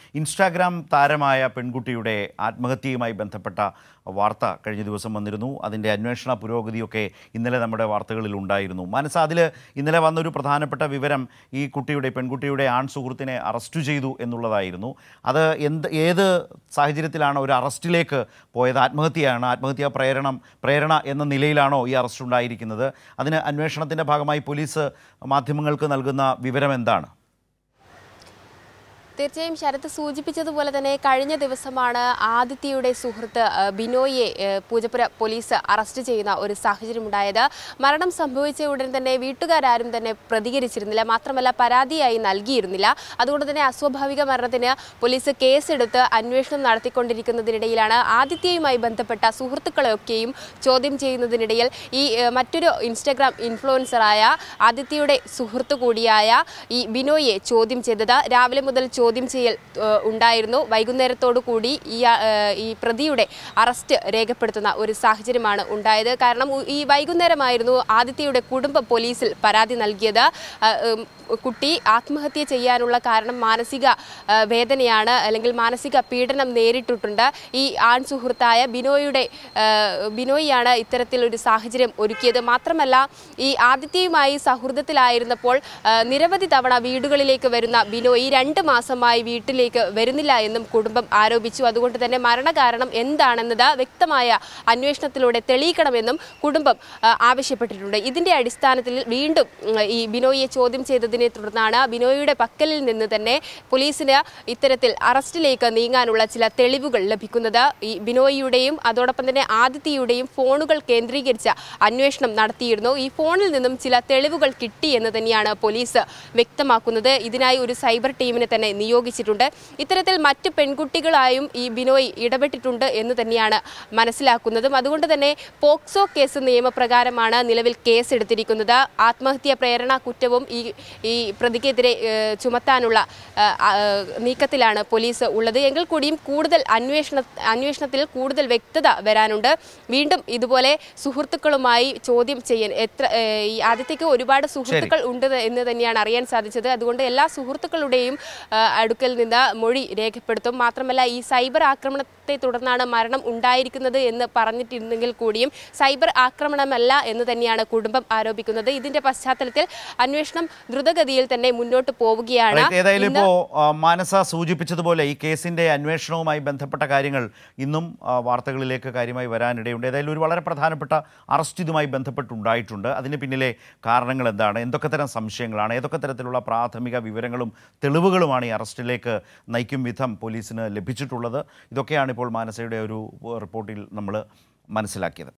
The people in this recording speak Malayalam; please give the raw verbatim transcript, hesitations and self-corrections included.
ഇൻസ്റ്റാഗ്രാം താരമായ പെൺകുട്ടിയുടെ ആത്മഹത്യയുമായി ബന്ധപ്പെട്ട വാർത്ത കഴിഞ്ഞ ദിവസം വന്നിരുന്നു. അതിൻ്റെ അന്വേഷണ പുരോഗതിയൊക്കെ ഇന്നലെ നമ്മുടെ വാർത്തകളിൽ ഉണ്ടായിരുന്നു. മനസ്സ് അതിൽ ഇന്നലെ വന്നൊരു പ്രധാനപ്പെട്ട വിവരം ഈ കുട്ടിയുടെ പെൺകുട്ടിയുടെ ആൺ സുഹൃത്തിനെ അറസ്റ്റ് ചെയ്തു എന്നുള്ളതായിരുന്നു. അത് എന്ത് ഏത് സാഹചര്യത്തിലാണ് ഒരു അറസ്റ്റിലേക്ക് പോയത്? ആത്മഹത്യയാണ്, ആത്മഹത്യാ പ്രേരണം പ്രേരണ എന്ന നിലയിലാണോ ഈ അറസ്റ്റ് ഉണ്ടായിരിക്കുന്നത്? അതിന് അന്വേഷണത്തിൻ്റെ ഭാഗമായി പോലീസ് മാധ്യമങ്ങൾക്ക് നൽകുന്ന വിവരം എന്താണ്? തീർച്ചയായും ശരത്ത് സൂചിപ്പിച്ചതുപോലെ തന്നെ കഴിഞ്ഞ ദിവസമാണ് ആദിത്യയുടെ സുഹൃത്ത് ബിനോയിയെ പൂജപ്പുര പോലീസ് അറസ്റ്റ് ചെയ്യുന്ന ഒരു സാഹചര്യം ഉണ്ടായത്. മരണം സംഭവിച്ച ഉടൻ തന്നെ വീട്ടുകാരും തന്നെ പ്രതികരിച്ചിരുന്നില്ല, മാത്രമല്ല പരാതിയായി നൽകിയിരുന്നില്ല. അതുകൊണ്ട് തന്നെ അസ്വാഭാവിക മരണത്തിന് പോലീസ് കേസെടുത്ത് അന്വേഷണം നടത്തിക്കൊണ്ടിരിക്കുന്നതിനിടയിലാണ് ആദിത്യയുമായി ബന്ധപ്പെട്ട സുഹൃത്തുക്കളെയൊക്കെയും ചോദ്യം ചെയ്യുന്നതിനിടയിൽ ഈ മറ്റൊരു ഇൻസ്റ്റഗ്രാം ഇൻഫ്ലുവൻസറായ ആദിത്യയുടെ സുഹൃത്തു കൂടിയായ ഈ ബിനോയിയെ ചോദ്യം ചെയ്തത്. രാവിലെ മുതൽ ചോദ്യം ചെയ്യൽ ഉണ്ടായിരുന്നു. വൈകുന്നേരത്തോടു കൂടി ഈ ഈ പ്രതിയുടെ അറസ്റ്റ് രേഖപ്പെടുത്തുന്ന ഒരു സാഹചര്യമാണ് ഉണ്ടായത്. കാരണം ഈ വൈകുന്നേരമായിരുന്നു ആദിത്യയുടെ കുടുംബം പോലീസിൽ പരാതി നൽകിയത്. കുട്ടി ആത്മഹത്യ ചെയ്യാനുള്ള കാരണം മാനസിക വേദനയാണ്, അല്ലെങ്കിൽ മാനസിക പീഡനം നേരിട്ടിട്ടുണ്ട്. ഈ ആൺ സുഹൃത്തായ ബിനോയുടെ ബിനോയിയാണ് ഇത്തരത്തിലൊരു സാഹചര്യം ഒരുക്കിയത്. മാത്രമല്ല ഈ ആദിത്യയുമായി സൗഹൃദത്തിലായിരുന്നപ്പോൾ നിരവധി തവണ വീടുകളിലേക്ക് വരുന്ന ബിനോയി രണ്ട് മാസമായി വീട്ടിലേക്ക് വരുന്നില്ല എന്നും കുടുംബം ആരോപിച്ചു. അതുകൊണ്ട് തന്നെ മരണകാരണം എന്താണെന്നത് വ്യക്തമായ അന്വേഷണത്തിലൂടെ തെളിയിക്കണമെന്നും കുടുംബം ആവശ്യപ്പെട്ടിട്ടുണ്ട്. ഇതിന്റെ അടിസ്ഥാനത്തിൽ വീണ്ടും ഈ ബിനോയിയെ ചോദ്യം ചെയ്തതിനെ തുടർന്നാണ് ബിനോയിയുടെ പക്കലിൽ നിന്ന് തന്നെ പോലീസിന് ഇത്തരത്തിൽ അറസ്റ്റിലേക്ക് നീങ്ങാനുള്ള ചില തെളിവുകൾ ലഭിക്കുന്നത്. ഈ ബിനോയിയുടെയും അതോടൊപ്പം തന്നെ ആദിത്യയുടെയും ഫോണുകൾ കേന്ദ്രീകരിച്ച അന്വേഷണം നടത്തിയിരുന്നു. ഈ ഫോണിൽ നിന്നും ചില തെളിവുകൾ കിട്ടി എന്ന് തന്നെയാണ് പോലീസ് വ്യക്തമാക്കുന്നത്. ഇതിനായി ഒരു സൈബർ ടീമിനെ തന്നെ നിയോഗിച്ചിട്ടുണ്ട്. ഇത്തരത്തിൽ മറ്റ് പെൺകുട്ടികളായും ഈ ബിനോയ് ഇടപെട്ടിട്ടുണ്ട് എന്ന് തന്നെയാണ് മനസ്സിലാക്കുന്നതും. അതുകൊണ്ട് തന്നെ പോക്സോ കേസ് നിയമപ്രകാരമാണ് നിലവിൽ കേസെടുത്തിരിക്കുന്നത്. ആത്മഹത്യാ പ്രേരണ കുറ്റവും ഈ ഈ പ്രതിക്കെതിരെ ചുമത്താനുള്ള നീക്കത്തിലാണ് പോലീസ് ഉള്ളത്. എങ്കിൽ കൂടിയും കൂടുതൽ അന്വേഷണ അന്വേഷണത്തിൽ കൂടുതൽ വ്യക്തത വരാനുണ്ട്. വീണ്ടും ഇതുപോലെ സുഹൃത്തുക്കളുമായി ചോദ്യം ചെയ്യാൻ എത്ര ഈ ആദിത്യക്ക് ഒരുപാട് സുഹൃത്തുക്കൾ ഉണ്ട് എന്ന് തന്നെയാണ് അറിയാൻ സാധിച്ചത്. അതുകൊണ്ട് എല്ലാ സുഹൃത്തുക്കളുടെയും അടുക്കൽ നിന്ന് മൊഴി രേഖപ്പെടുത്തും. മാത്രമല്ല ഈ സൈബർ ആക്രമണത്തെ തുടർന്നാണ് മരണം ഉണ്ടായിരിക്കുന്നത് എന്ന് പറഞ്ഞിട്ടുണ്ടെങ്കിൽ കൂടിയും സൈബർ ആക്രമണമല്ല എന്ന് തന്നെയാണ് കുടുംബം ആരോപിക്കുന്നത്. ഇതിന്റെ പശ്ചാത്തലത്തിൽ അന്വേഷണം ദ്രുതഗതിയിൽ തന്നെ മുന്നോട്ട് പോവുകയാണ്. ഏതായാലും ഇപ്പോൾ മാനസ സൂചിപ്പിച്ചതുപോലെ ഈ കേസിന്റെ അന്വേഷണവുമായി ബന്ധപ്പെട്ട കാര്യങ്ങൾ ഇന്നും വാർത്തകളിലേക്ക് കാര്യമായി വരാനിടയുണ്ട്. ഏതായാലും ഒരു വളരെ പ്രധാനപ്പെട്ട അറസ്റ്റ് ഇതുമായി ബന്ധപ്പെട്ടുണ്ടായിട്ടുണ്ട്. അതിന് പിന്നിലെ കാരണങ്ങൾ എന്താണ്, എന്തൊക്കെ തരം സംശയങ്ങളാണ്, ഏതൊക്കെ തരത്തിലുള്ള പ്രാഥമിക വിവരങ്ങളും തെളിവുകളുമാണ് ഈ അറസ്റ്റിലേക്ക് നയിക്കും വിധം പോലീസിന് ലഭിച്ചിട്ടുള്ളത്? ഇതൊക്കെയാണ് ഇപ്പോൾ മാനസയുടെ ഒരു റിപ്പോർട്ടിൽ നമ്മൾ മനസ്സിലാക്കിയത്.